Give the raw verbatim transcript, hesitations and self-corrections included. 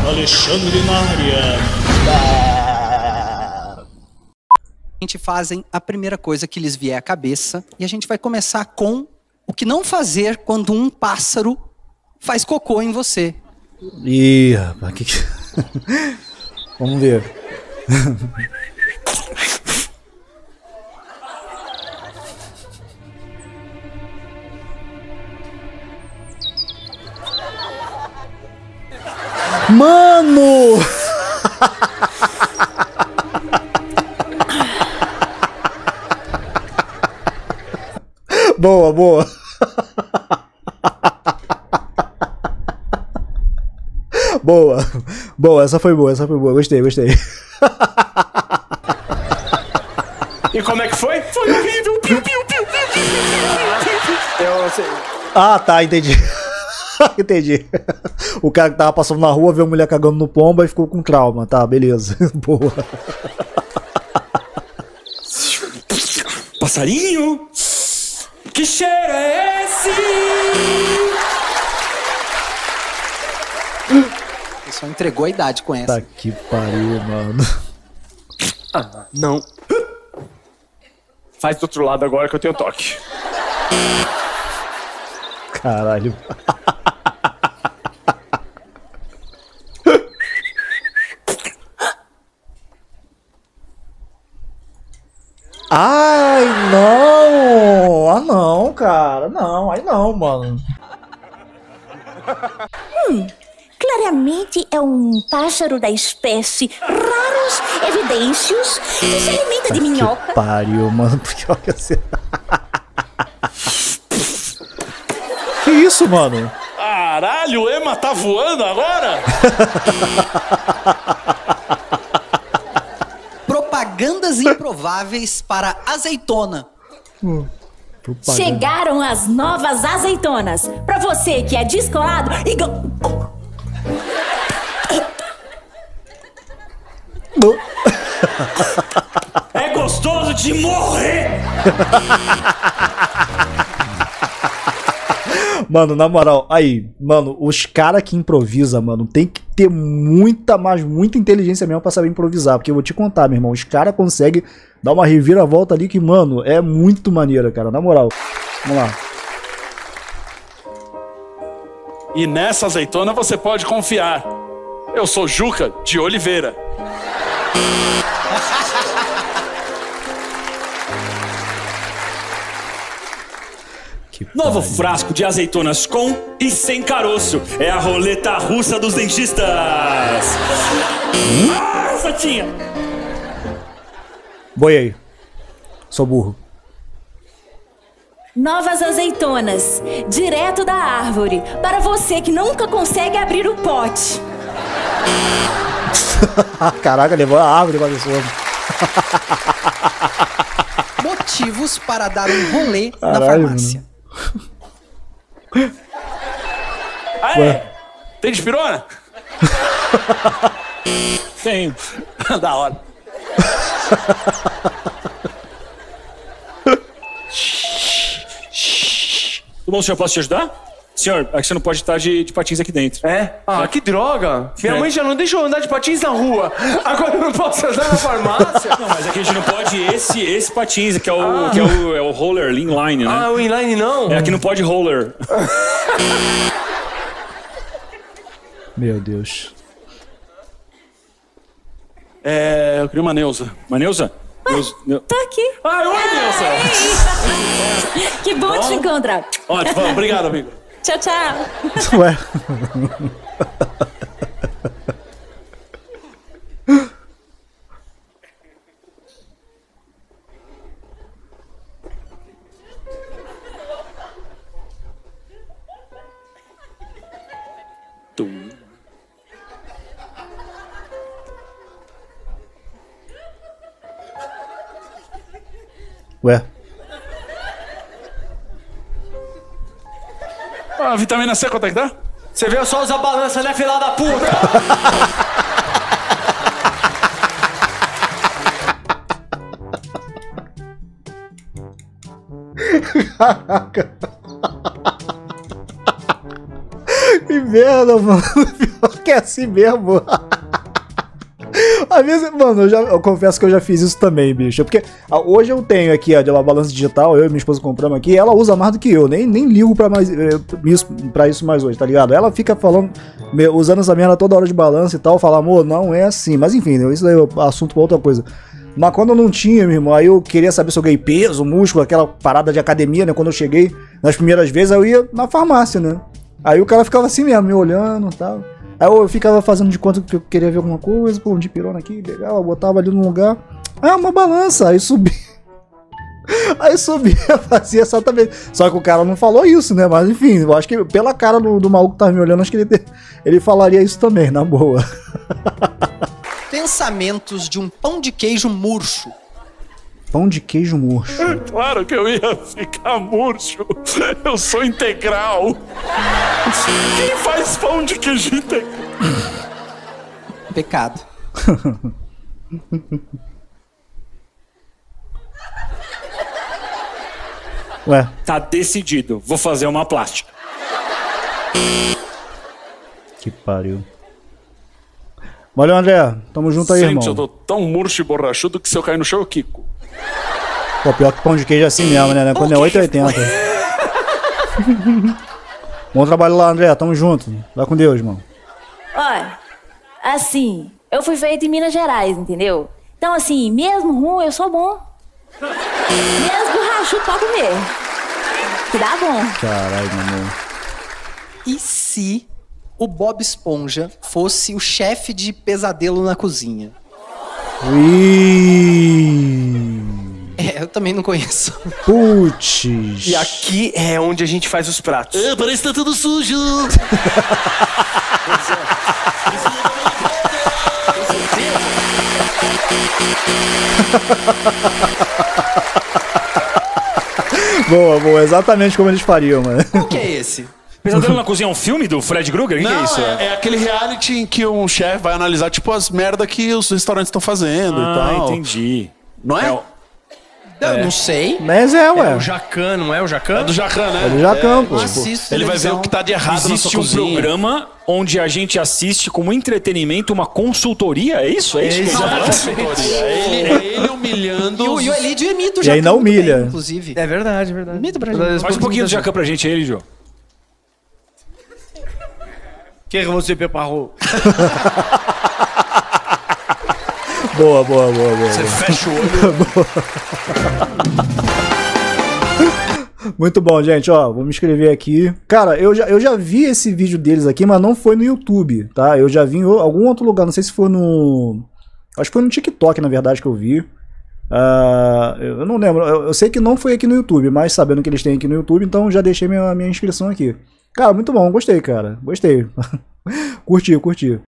Alexandre na área. A gente fazem a primeira coisa que lhes vier à cabeça e a gente vai começar com o que não fazer quando um pássaro faz cocô em você. Ih, rapaz, que que... Vamos ver. Mano! Boa, boa. Boa. Boa, essa foi boa, essa foi boa. Gostei, gostei. E como é que foi? Foi horrível. Piu, piu, piu, piu, piu. Eu sei. Ah, tá, entendi. Entendi. O cara que tava passando na rua viu a mulher cagando no pomba e ficou com trauma. Tá, beleza. Boa. Passarinho? Que cheiro é esse? Ele só entregou a idade com essa. Tá que pariu, mano. Ah, não. Faz do outro lado agora que eu tenho toque. Caralho. Ai, não! Ah, não, cara. Não, aí não, mano. Hum, claramente é um pássaro da espécie Raros evidêncios que se alimenta de minhoca. Que pariu, mano. Porque olha assim. Que isso, mano? Caralho, o Ema tá voando agora? Propagandas improváveis para azeitona. Hum, Chegaram as novas azeitonas. Pra você que é descolado e... É gostoso de morrer! Mano, na moral, aí, mano, os caras que improvisam, mano, tem que ter muita, mas muita inteligência mesmo pra saber improvisar. Porque eu vou te contar, meu irmão, os caras conseguem dar uma reviravolta ali que, mano, é muito maneira, cara, na moral. Vamos lá. E nessa azeitona você pode confiar. Eu sou Juca de Oliveira. Novo frasco de azeitonas com e sem caroço. É a roleta russa dos dentistas. Hum? Ah, Satinha! Boiei. Sou burro. Novas azeitonas, direto da árvore, para você que nunca consegue abrir o pote. Caraca, levou a árvore pra pessoa. Motivos para dar um rolê Caralho, na farmácia. Mano. Aê! Ué. Tem despirona? Tenho. Da hora. Tudo bom, senhor? Posso te ajudar? Senhor, é que você não pode estar de, de patins aqui dentro. É? Ah, é. Que droga! Minha é. mãe já não deixou eu andar de patins na rua. Agora eu não posso andar na farmácia. Não, mas aqui a gente não pode esse, esse patins, que é o, ah. que é o, é o roller, inline, né? Ah, o inline não? É, aqui não pode roller. Meu Deus. É, eu queria uma Neuza. Uma Neuza? Neuza Neu... Tô aqui. Ai, oi, Neuza! Que bom, bom te encontrar. Ótimo, obrigado, amigo. Tchau, tchau. Ué. Tum. Ué. Ah, vitamina C, quanto é que dá? Você veio só usar balança, né, filha da puta? Caraca. Que merda, mano. Pior que é assim mesmo. Às vezes, mano, eu, já, eu confesso que eu já fiz isso também, bicho. Porque ah, hoje eu tenho aqui a de uma balança digital, eu e minha esposa compramos aqui, ela usa mais do que eu. Nem, nem ligo pra, mais, eh, isso, pra isso mais hoje, tá ligado? Ela fica falando, me- usando essa merda toda hora de balança e tal, fala, amor, não é assim. Mas enfim, isso daí é assunto pra outra coisa. Mas quando eu não tinha, meu irmão, aí eu queria saber se eu ganhei peso, músculo, aquela parada de academia, né? Quando eu cheguei, nas primeiras vezes, eu ia na farmácia, né? Aí o cara ficava assim mesmo, me olhando e tal. Aí eu ficava fazendo de conta que eu queria ver alguma coisa, pô, um dipirona aqui, legal, eu botava ali num lugar. Ah, uma balança, aí subi. Aí subia, fazia exatamente. Só que o cara não falou isso, né? Mas enfim, eu acho que pela cara do, do maluco que tava me olhando, acho que ele, te- ele falaria isso também, na boa. Pensamentos de um pão de queijo murcho. Pão de queijo murcho. Claro que eu ia ficar murcho. Eu sou integral. Quem faz pão de queijo integral? Pecado. Ué, Tá decidido. Vou fazer uma plástica. que pariu. Valeu, André. Tamo junto aí, Gente, irmão. eu tô tão murcho e borrachudo que se eu cair no chão eu quico. Pô, pior que pão de queijo é assim mesmo, né? Quando é oito e oitenta. Bom trabalho lá, André. Tamo junto. Vai com Deus, irmão. Olha, assim, eu fui feito em Minas Gerais, entendeu? Então, assim, mesmo ruim, eu sou bom. Mesmo borrachudo pra comer. Que dá bom. Caralho, meu irmão. E se o Bob Esponja fosse o chefe de pesadelo na cozinha? Ui. É, eu também não conheço. Putz. E aqui é onde a gente faz os pratos. Ah, parece que tá tudo sujo. Boa, boa. Exatamente como eles fariam, mano. Qual que é esse? Pesadelo na Cozinha é um filme do Fred Krueger? O que, que é Não, isso? é, é aquele reality em que um chefe vai analisar, tipo, as merda que os restaurantes estão fazendo e Ah, tal. entendi. Não é? É o- Eu não sei. Mas é, ué. É o Jacan, não é o Jacan? É do Jacan, né? É do Jacan, pô. Não assisto Ele vai ver televisão. o que tá de errado na sua Existe um cozinha. programa onde a gente assiste como entretenimento uma consultoria, é isso? É isso? que eu tô falando? Consultoria. É ele, é ele humilhando E o, os... e o Elídio imita o E aí Jacan não muito humilha. bem, inclusive. É verdade, é verdade. Imita pra gente. Faz um pouquinho do Jacan pra gente aí, Jô. O que que você preparou? Boa, boa, boa, boa. Você fecha o olho. Muito bom, gente, ó, vou me inscrever aqui. Cara, eu já, eu já vi esse vídeo deles aqui, mas não foi no YouTube, tá? Eu já vi em o- algum outro lugar, não sei se foi no... Acho que foi no TikTok, na verdade, que eu vi. Ah, eu eu não lembro, eu, eu sei que não foi aqui no YouTube, mas sabendo que eles têm aqui no YouTube, então já deixei minha, minha inscrição aqui. Cara, muito bom, gostei, cara, gostei. Curti, curti.